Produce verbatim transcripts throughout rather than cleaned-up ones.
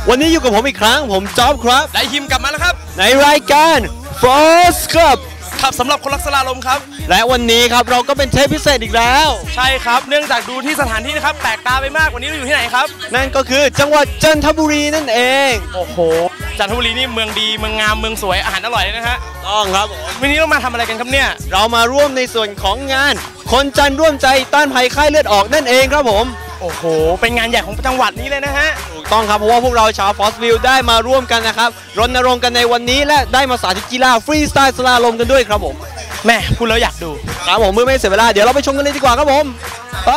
วันนี้อยู่กับผมอีกครั้งผมจ๊อบครับได้ฮิมกลับมาแล้วครับในรายการ Froz ครับครับสำหรับคนรักสลาลมครับและวันนี้ครับเราก็เป็นเทปพิเศษอีกแล้วใช่ครับเนื่องจากดูที่สถานที่นะครับแปลกตาไปมากวันนี้เราอยู่ที่ไหนครับนั่นก็คือจังหวัดจันทบุรีนั่นเองโอ้โหจันทบุรีนี่เมืองดีเมืองงามเมืองสวยอาหารอร่อยเลยนะฮะต้องครับวันนี้เรามาทำอะไรกันครับเนี่ยเรามาร่วมในส่วนของงานคนจันร่วมใจต้านภัยไข้เลือดออกนั่นเองครับผมโอ้โหเป็นงานใหญ่ของจังหวัดนี้เลยนะฮะถูกต้องครับเพราะว่าพวกเราชาวฟอสวิลได้มาร่วมกันนะครับรณรงค์กันในวันนี้และได้มาสาธิตกีฬาฟรีสไตล์สลาลมกันด้วยครับผมแม่พูดแล้วอยากดูครับผมเมื่อไม่เสียเวลาเดี๋ยวเราไปชมกันเลยดีกว่าครับผมไป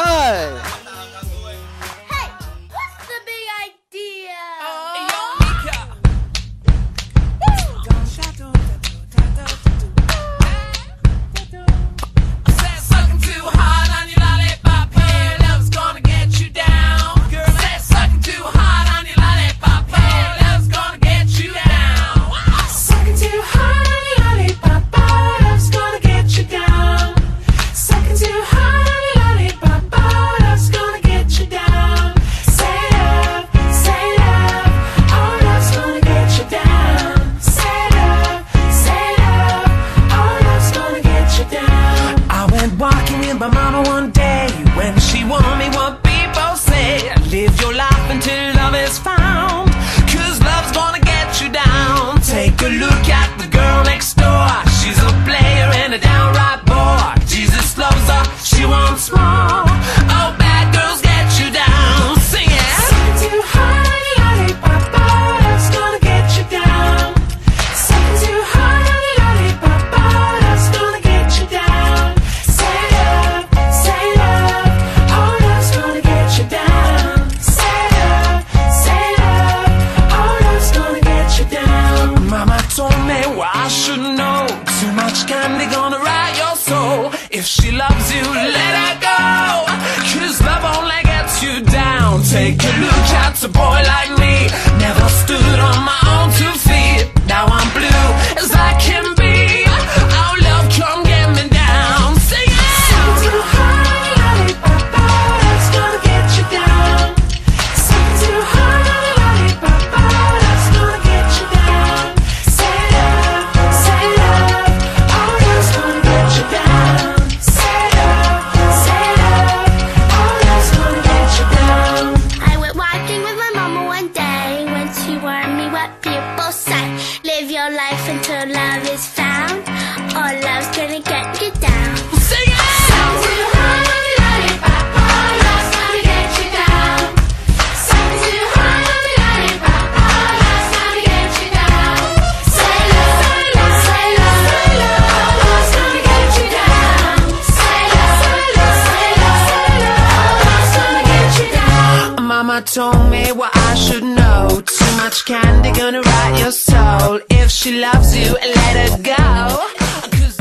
My mama one day when she warned me what people say, live your life until love is found, cause love's gonna get you down. Take a look at the girl next door, she's a player and a downright bore. Jesus loves her, she wants more. Oh, bad girls get you down. Sing it. Sucking too hard on your lollipop, oh, love's gonna get you down. Sucking too hard on your lollipop, oh, love's gonna get you down. Say love, say love, oh, love's gonna get you down. Say love, say love, oh, love's gonna get you down. Mama told me what I should know. Too much candy gonna rot your soul. If she loves you, let her go, cause love only gets you down. Take a look at a boy like me, never stood on my own two feet. Now I'm blue as I can be. Oh, love, come get me down. Sing it. Sucking too hard on your lollipop, oh, that's gonna get you down. Sucking too hard on your lollipop, oh, that's gonna get you down. Say love, say love, oh, that's gonna get you down. Say love, say love, oh, that's gonna get you down. I went walking with my mama one day when she warned me what people say. Live your life until love is found, or love's gonna get you down. Sing it! Sucking too hard on your lollipop, oh, that's gonna get you down. Sucking too hard on your lollipop, oh, that's gonna get you down. Say love, say love, say love, oh, that's gonna get you down. Say love, say love, say love, oh, that's gonna get you down. Mama told me what I should know. Too much candy gonna rot your soul. If she loves you, let her go. 'Cause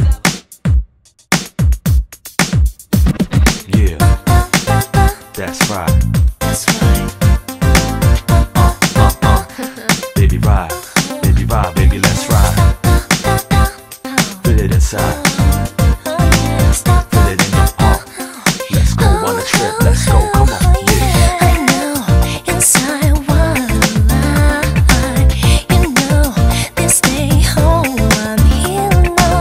Yeah, that's right. That's right. Uh, uh, uh. Baby ride, baby ride, baby let's ride. Feel it inside, feel it in your heart. Let's go on a trip, let's go, come on, yeah. I know inside what I, you know, this day home I'm here alone.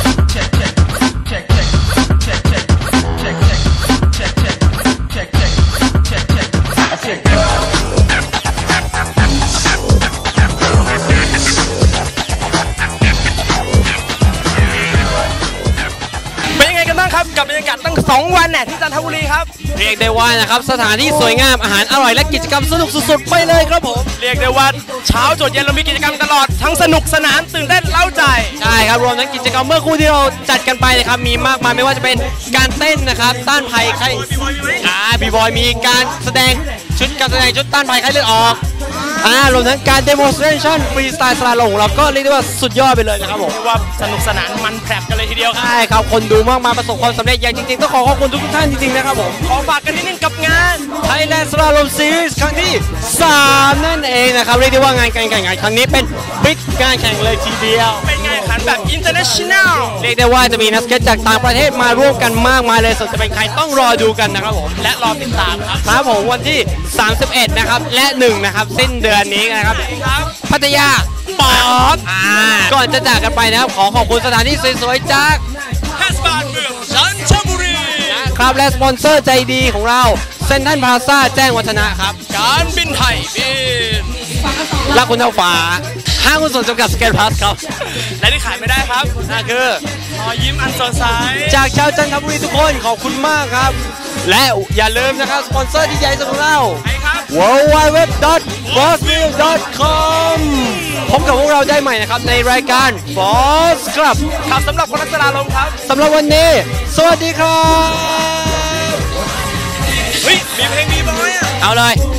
กับบรรยากาศตั้งสองวันเนี่ยที่จันทบุรีครับเรียกได้ว่านะครับสถานที่สวยงามอาหารอร่อยและกิจกรรมสนุกสุดๆไปเลยครับผมเรียกได้ว่าเช้าจนเย็นเรามีกิจกรรมตลอดทั้งสนุกสนานตื่นเต้นเล้าใจใช่ครับรวมทั้งกิจกรรมเมื่อคู่ที่เราจัดกันไปนะครับมีมากมายไม่ว่าจะเป็นการเต้นนะครับต้านภัยไข้อ่าบีบอยมีการแสดงชุดการแสดงชุดต้านภัยไข้เลือดออกอ่ารวมทั้งการ demonstration ฟรีสไตล์สลาลมเราก็เรียกได้ว่าสุดยอดไปเลยนะครับผมว่าสนุกสนานมันแผลบกันเลยทีเดียวครับใช่ครับคนดูมากมาประสบความสำเร็จอย่างจริงๆต้องขอขอบคุณทุกท่านจริงๆนะครับผมขอฝากกันนิดนึงกับงาน Thailand Slalom Series ครั้งที่สามนั่นเองนะครับเรียกได้ว่างานการแข่งขันครั้งนี้เป็นบิ๊กการแข่งเลยทีเดียวเป็นงานแข่งขันแบบ international เรียกได้ว่าจะมีนักสเก็ตจากต่างประเทศมาร่วมกันมากมายเลยส่วนจะเป็นใครต้องรอดูกันนะครับผมและรอติดตามครับครับผมวันที่สามสิบเอ็ดนะครับและหนึ่งนะครับสิ้นเดือนนี้นะครับพัทยาปอดก่อนจะจากกันไปนะครับขอขอบคุณสถานที่สวยๆจากเทศบาลเมืองจันทบุรีครับและสปอนเซอร์ใจดีของเราเซ็นทรัลพลาซ่าแจ้งวัฒนะครับการบินไทยบินรักคุณเท่าฟ้าห้างหุ้นส่วนจำกัดสเก็ตพลัสครับและที่ขายไม่ได้ครับนั่นคือรอยยิ้มอันสดใสจากชาวจันทบุรีทุกคนขอบคุณมากครับและอย่าลืมนะครับสปอนเซอร์ที่ใหญ่สุดของเรา ดับเบิลยู ดับเบิลยู ดับเบิลยู ดอท ฟรอสวิล ดอท คอม พบกับพวกเราได้ใหม่นะครับในรายการ Froz ครับครับสำหรับคนรักสลาลมครับสำหรับวันนี้สวัสดีครับเฮ้ยมีเพลงดีบอยอ่ะเอาเลย